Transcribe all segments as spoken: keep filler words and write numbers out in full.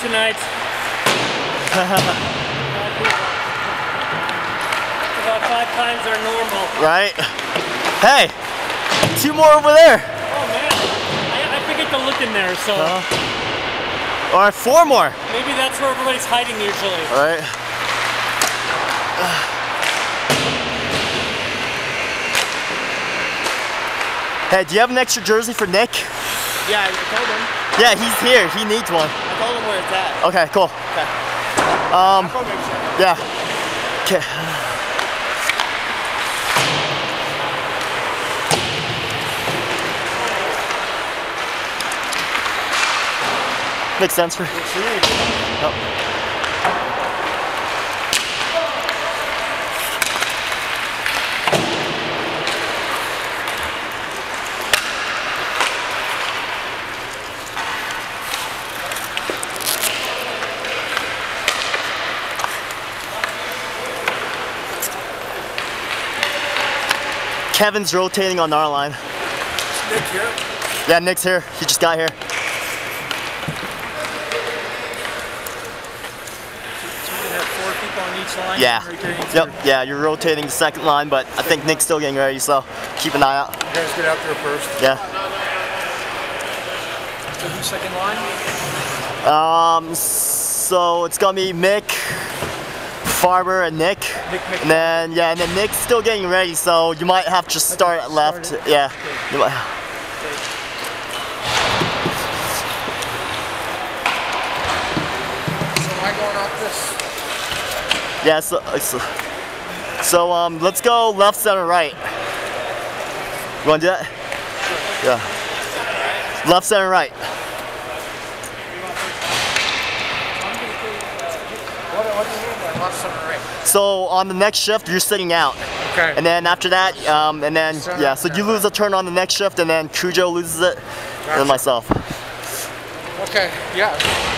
tonight. About five times our normal. Right? Hey, two more over there. Oh man, I, I forget to look in there, so. Uh, all right, four more. Maybe that's where everybody's hiding usually. All right. Hey, do you have an extra jersey for Nick? Yeah, I told him. Yeah, he's here. He needs one. I told him where it's at. Okay, cool. Okay. Um, I'll make sure. yeah. Okay. Makes sense for. Oh. Kevin's rotating on our line. Is Nick here? Yeah, Nick's here. He just got here. Four people on each line. Yeah. Yep. Yeah, you're rotating the second line, but I think Nick's still getting ready, so keep an eye out. You guys get out there first. Yeah. So who's second line? Um. So it's gonna be Mick, Farber, and Nick. Nick, Nick. And then yeah, and then Nick's still getting ready, so you might have to start at left. Start Yeah. You might. Am I going off this? Yeah. So, so, so um, let's go left, center, right. You wanna do that? Yeah. Left, center, right. What, what do you mean by left, center, right? So on the next shift, you're sitting out. Okay. And then after that, um, and then, yeah, so you lose a turn on the next shift, and then Cujo loses it, and then myself. Okay, yeah.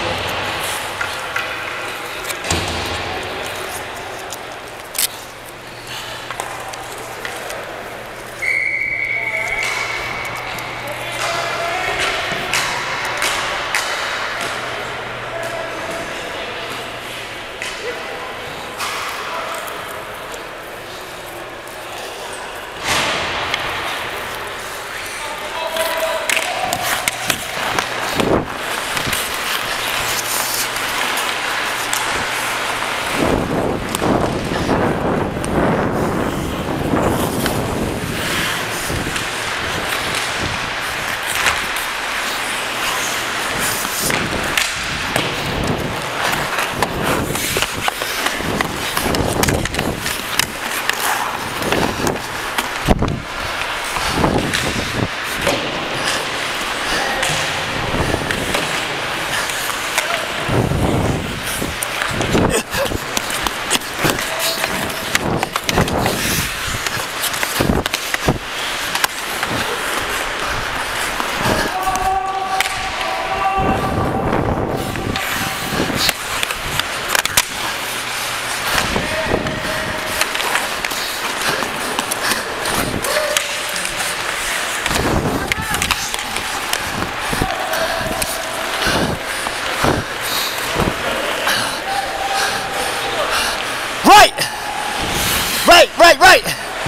Right, right, right!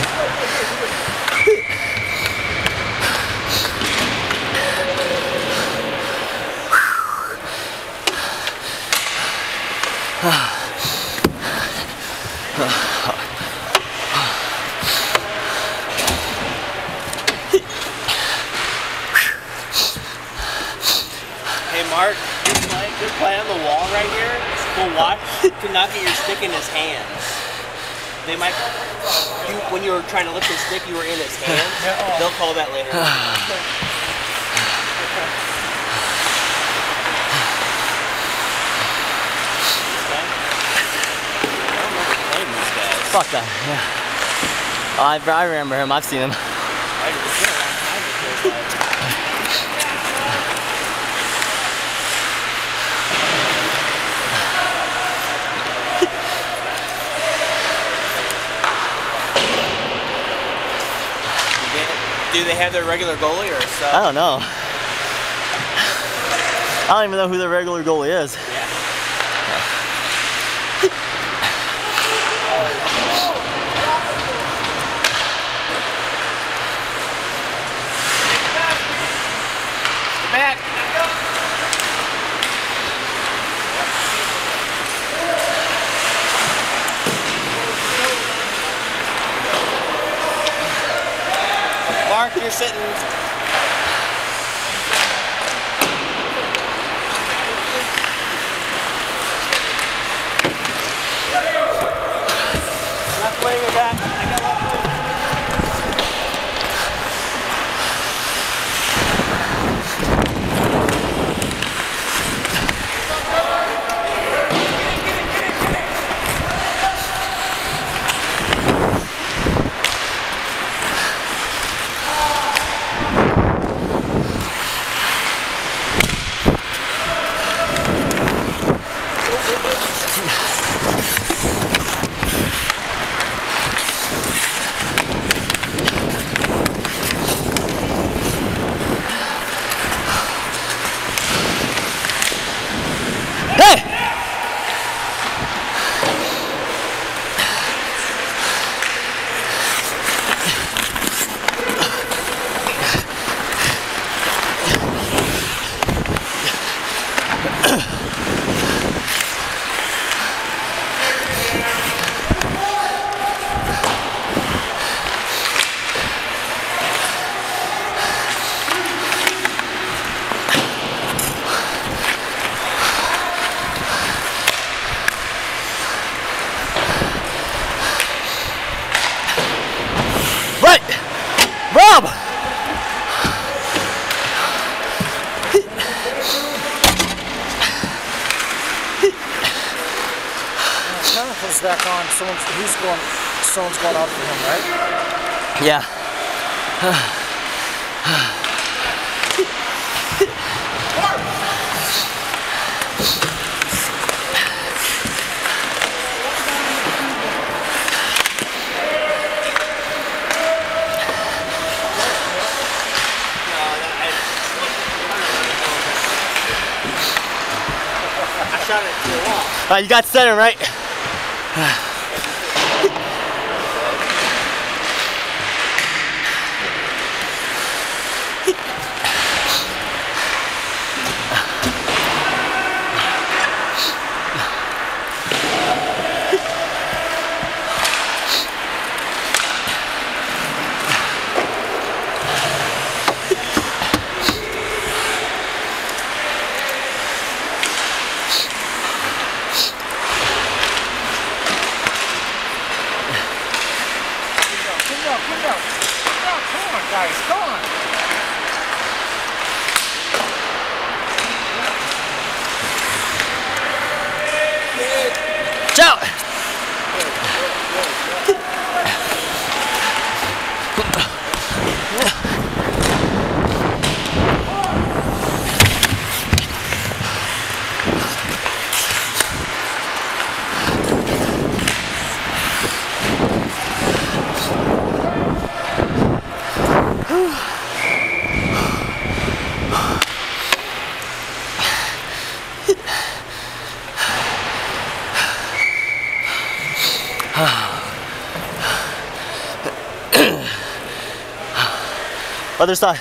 Hey Mark, good play, good play on the wall right here. Well, watch to not get your stick in his hands. They might, you, when you were trying to lift his stick, you were in his hands. They'll call that later. Fuck that, yeah. I, I remember him, I've seen him. Do they have their regular goalie or so? I don't know. I don't even know who their regular goalie is. Yeah. Mark, you're sitting. Left wing or back. I got left wing. Rob! Jonathan's back on. Someone's he's going. Someone's going out for him, right? Yeah. I shot it to the wall. Uh, you got center, right? Guys, come on! Ciao! Other side.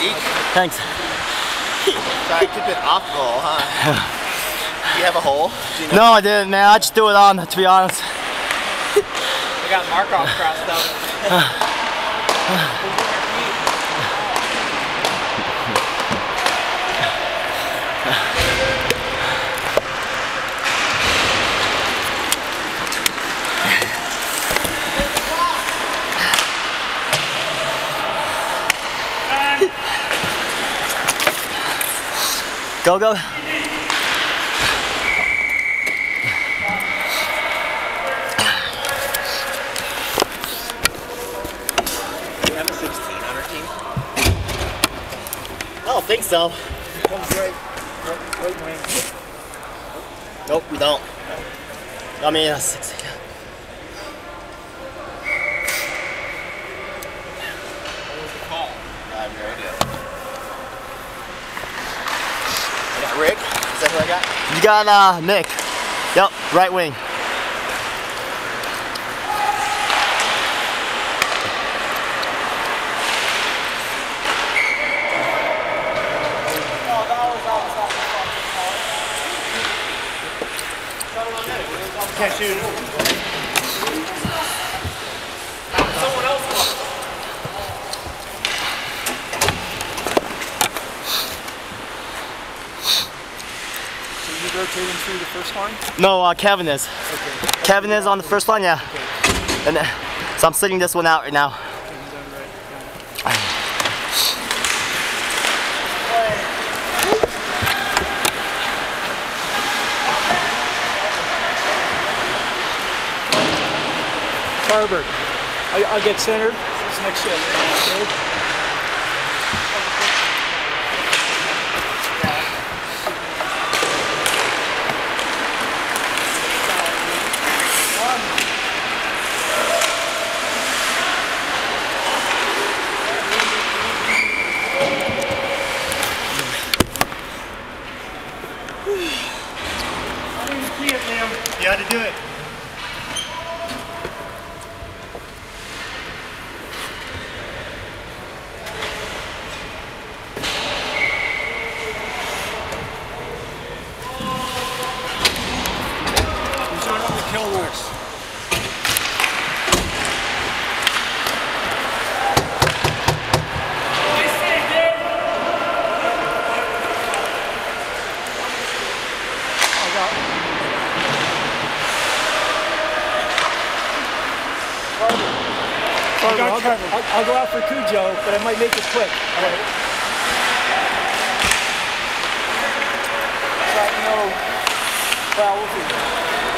Eek. Thanks. Sorry, keep it off goal, huh? Do you have a hole? Do you know? No, I didn't, man. I just threw it on, to be honest. I got Markov crossed out. Go, go. Do we have a sixteen on our team? I don't think so. Comes right, right, right wing. Nope, we don't. I mean, uh, six. Yeah. What was the call? I have no idea. I got Rick. Is that who I got? You got uh, Nick. Yep, right wing. Can't shoot. Someone else won. So you rotating through the first line? No, uh, Kevin is. Okay. Kevin is on the first line, yeah. And uh, so I'm sitting this one out right now. Okay, he's on right. Harvard. I, I'll get centered. This next shift. Okay. You had to do it. He's on the kill works. I'll, I'll, go, I'll, I'll go out for Cujo, but I might make it quick. All right. So, no, well, we'll see.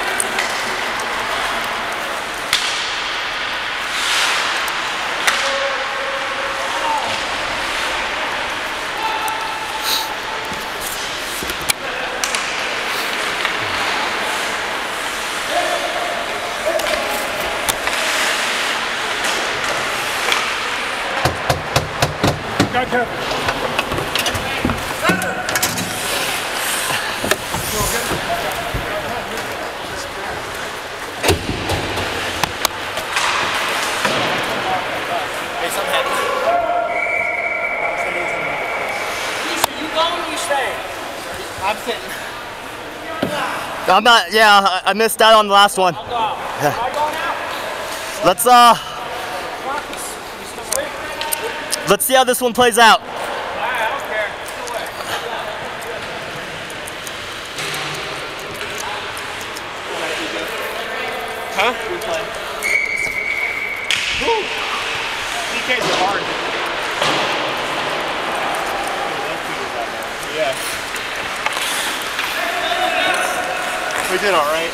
Got Kevin. Hey, something happened. Are you going or you staying? I'm sitting. I'm not, yeah, I, I missed out on the last one. I'll go out. Am I going out? Let's, uh, let's see how this one plays out. Alright, I don't care. Either way. Huh? We play. Woo! P Ks are hard. Yeah. We did alright.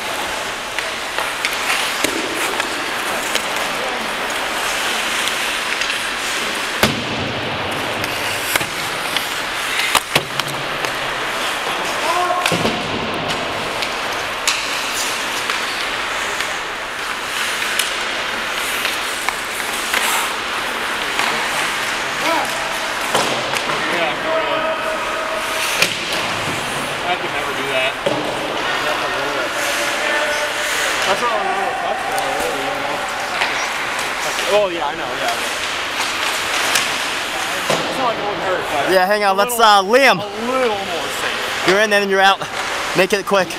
I could never do that. That's what I know. That's what I really know. Oh yeah, I know. Yeah. feel like it would hurt. But Yeah, hang on. a Let's, little, uh, Liam. A little more safe. You're in and then you're out. Make it quick.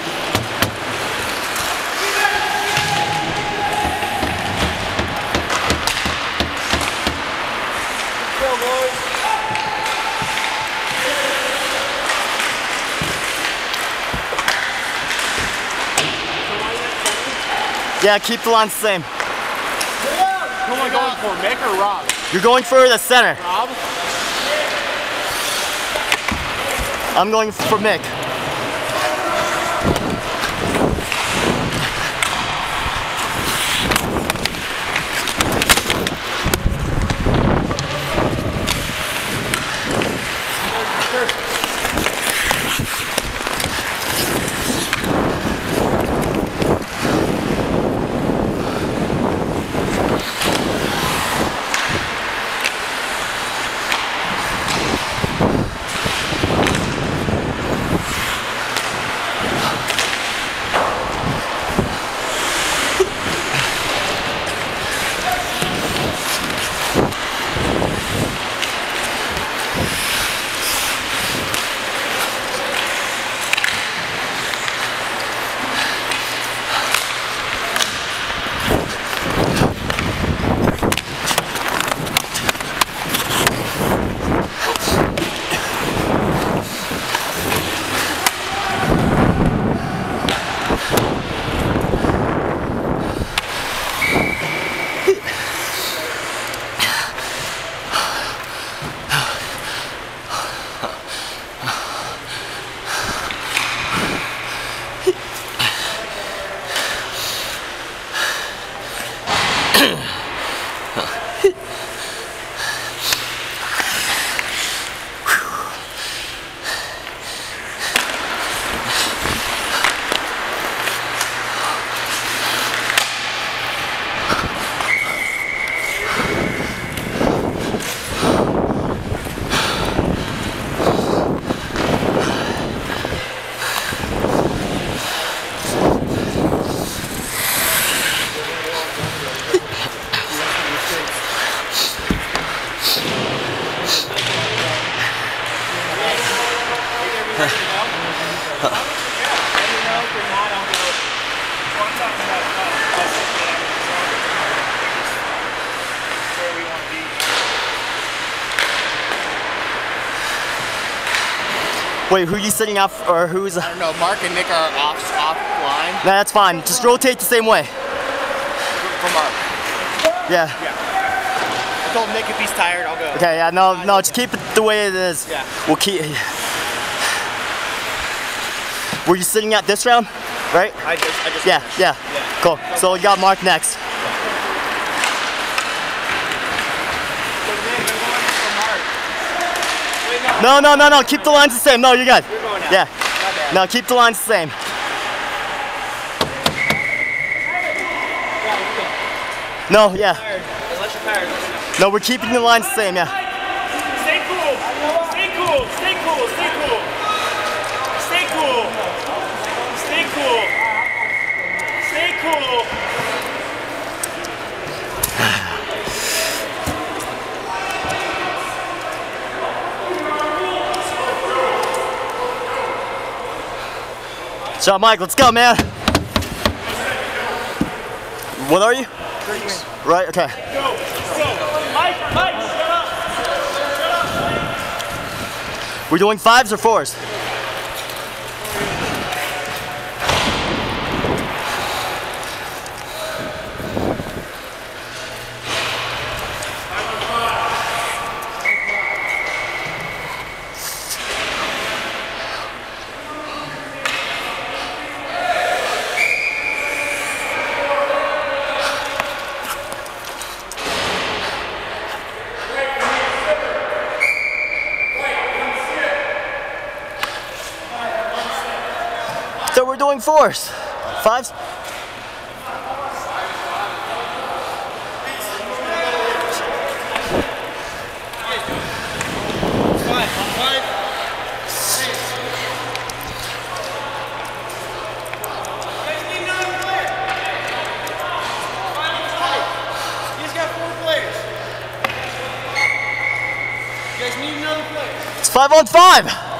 Go, boys. Yeah, keep the line the same. Who am I going for, Mick or Rob? You're going for the center. Rob? I'm going for Mick. Wait, who are you sitting up, or who's? I don't know. Mark and Nick are off off line. Nah, that's fine. Just rotate the same way. For Mark. Yeah. I told Nick if he's tired, I'll go. Okay. Yeah. No. No. Just keep it the way it is. Yeah. We'll keep. Were you sitting at this round? Right? I just, I just. Yeah. Yeah. Yeah. Cool. So we got Mark next. No, no, no, no. Keep the lines the same. No, you're good. You're going out. Yeah. No, keep the lines the same. No, yeah. Unless you're tired. No, we're keeping the lines the same, yeah. Stay cool. Stay cool. Stay cool. Stay cool. Stay cool. Stay cool. Stay cool. So, Mike, let's go, man. What are you? Right, okay. Go. Go. Mike, Mike, shut up. We're doing fives or fours? So we're doing fours. Fives? You guys got four players. You guys Just need another player. It's five on five.